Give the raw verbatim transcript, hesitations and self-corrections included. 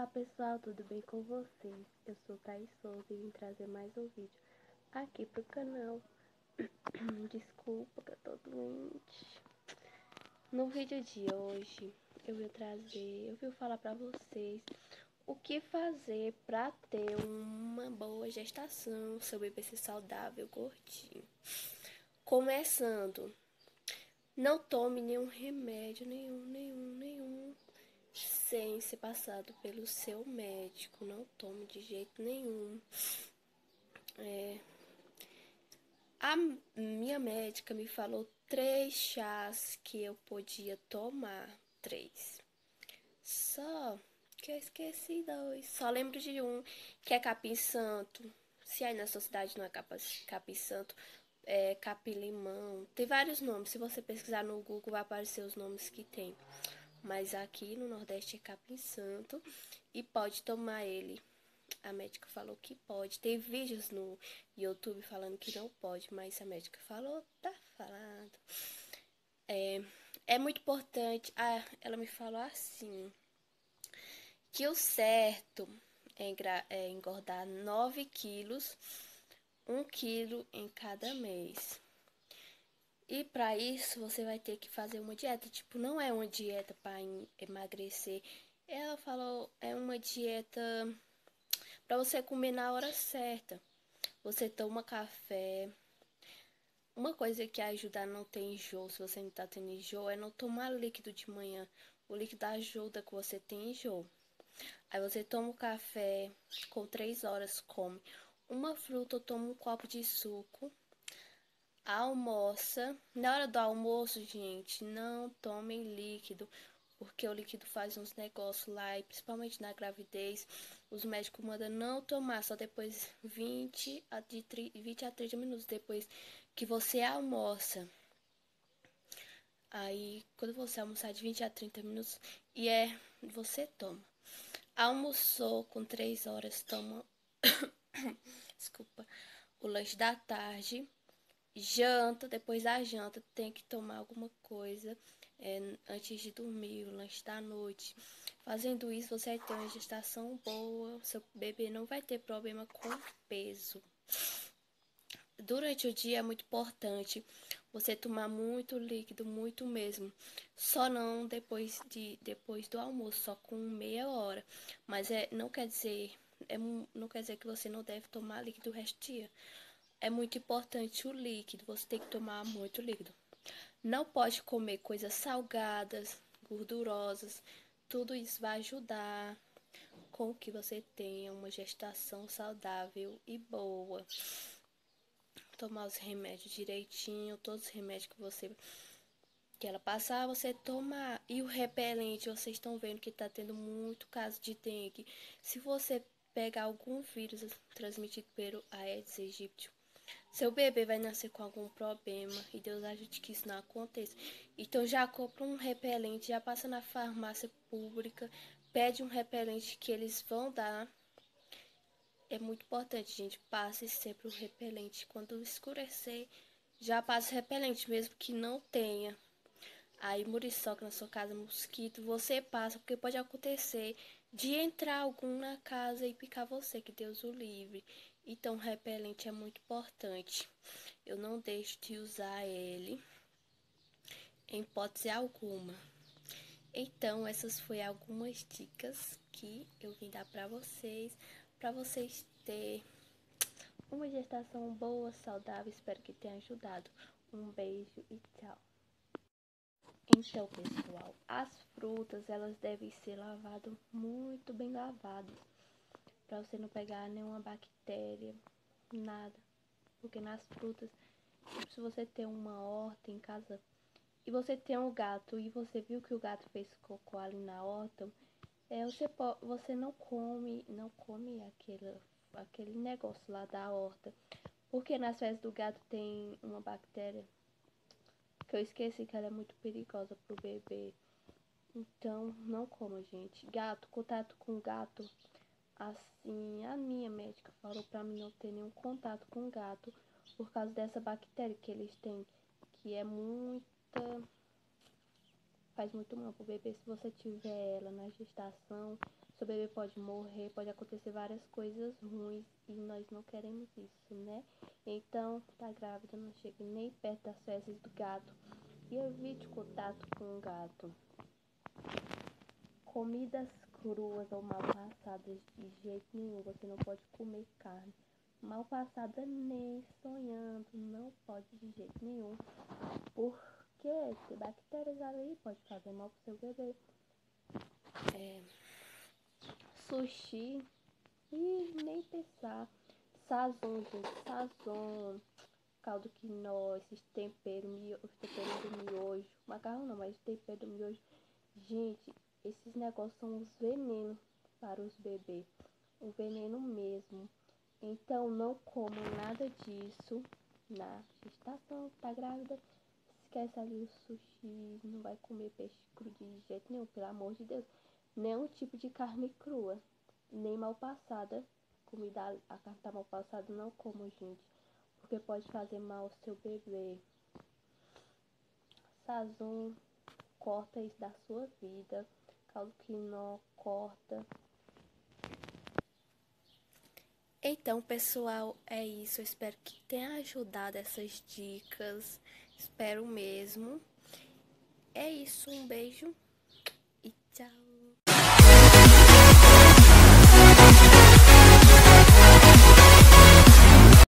Olá pessoal, tudo bem com vocês? Eu sou Thaís Souza e vim trazer mais um vídeo aqui pro canal. Desculpa que eu tô doente. No vídeo de hoje eu vim trazer, eu vim falar pra vocês o que fazer pra ter uma boa gestação, seu bebê ser saudável, gordinho. Começando, não tome nenhum remédio, nenhum, nenhum, nenhum. Sem ser passado pelo seu médico, não tome de jeito nenhum. É, a minha médica me falou três chás que eu podia tomar, três. Só que eu esqueci dois. Só lembro de um, que é capim-santo. Se aí na sua cidade não é capim-santo, é capim-limão. Tem vários nomes. Se você pesquisar no Google, vai aparecer os nomes que tem. Mas aqui no Nordeste é capim-santo e pode tomar ele. A médica falou que pode. Tem vídeos no YouTube falando que não pode, mas a médica falou, tá falando. É, é muito importante. Ah, ela me falou assim, que o certo é, é engordar nove quilos, um quilo em cada mês. E para isso você vai ter que fazer uma dieta. Tipo, não é uma dieta para emagrecer. Ela falou, é uma dieta para você comer na hora certa. Você toma café. Uma coisa que ajuda a não ter enjoo, se você não tá tendo enjoo, é não tomar líquido de manhã. O líquido ajuda que você tenha enjoo. Aí você toma o café, com três horas come uma fruta ou toma um copo de suco. Almoça. Na hora do almoço, gente, não tomem líquido, porque o líquido faz uns negócios lá, e principalmente na gravidez, os médicos mandam não tomar, só depois vinte a trinta minutos depois que você almoça. Aí, quando você almoçar de vinte a trinta minutos, e é, você toma. Almoçou com três horas, toma, desculpa, o lanche da tarde. Janta, depois da janta, tem que tomar alguma coisa é, antes de dormir, o lanche da noite. Fazendo isso, você vai ter uma gestação boa, seu bebê não vai ter problema com peso. Durante o dia é muito importante você tomar muito líquido, muito mesmo. Só não depois, de, depois do almoço, só com meia hora. Mas é, não quer dizer, é, não quer dizer que você não deve tomar líquido o resto do dia. É muito importante o líquido, você tem que tomar muito líquido. Não pode comer coisas salgadas, gordurosas. Tudo isso vai ajudar com que você tenha uma gestação saudável e boa. Tomar os remédios direitinho, todos os remédios que você que ela passar, você tomar. E o repelente, vocês estão vendo que está tendo muito caso de dengue. Se você pegar algum vírus transmitido pelo Aedes aegypti, seu bebê vai nascer com algum problema e Deus ajude que isso não aconteça. Então já compra um repelente, já passa na farmácia pública, pede um repelente que eles vão dar. É muito importante, gente, passe sempre o repelente. Quando escurecer, já passa o repelente, mesmo que não tenha. Aí muriçoca na sua casa, mosquito, você passa, porque pode acontecer de entrar algum na casa e picar você, que Deus o livre. Então, repelente é muito importante. Eu não deixo de usar ele em hipótese alguma. Então, essas foram algumas dicas que eu vim dar pra vocês, pra vocês terem uma gestação boa, saudável. Espero que tenha ajudado. Um beijo e tchau. Então, pessoal, as frutas, elas devem ser lavadas muito bem lavadas, para você não pegar nenhuma bactéria, nada. Porque nas frutas, tipo, se você tem uma horta em casa e você tem um gato e você viu que o gato fez cocô ali na horta, é, você, pode, você não come, não come aquele, aquele negócio lá da horta, porque nas fezes do gato tem uma bactéria que eu esqueci que ela é muito perigosa pro bebê. Então, não coma, gente. Gato, contato com gato. Assim, a minha médica falou pra mim não ter nenhum contato com gato por causa dessa bactéria que eles têm, que é muita... faz muito mal pro bebê. Se você tiver ela na gestação, seu bebê pode morrer, pode acontecer várias coisas ruins e nós não queremos isso, né? Então, tá grávida, não chegue nem perto das fezes do gato e evite contato com o gato. Comidas cruas ou mal passadas de jeito nenhum, você não pode comer carne. Mal passada nem sonhando, não pode de jeito nenhum. Porque tem bactérias ali, pode fazer mal pro seu bebê. É, sushi, e nem pensar. Sazon, gente, sazon, caldo quinó, esses temperos, mio, os temperos do miojo. Macarrão não, mas tempero do miojo. Gente, esses negócios são os venenos para os bebês. O veneno mesmo. Então, não comam nada disso na gestação. Tá grávida? Esquece ali o sushi. Não vai comer peixe cru de jeito nenhum, pelo amor de Deus. Nenhum tipo de carne crua, nem mal passada. Comida, a carne tá mal passada, não como, gente. Porque pode fazer mal ao seu bebê. Sazon, corta isso da sua vida. Caldo quinó, corta. Então, pessoal, é isso. Eu espero que tenha ajudado essas dicas. Espero mesmo. É isso, um beijo e tchau.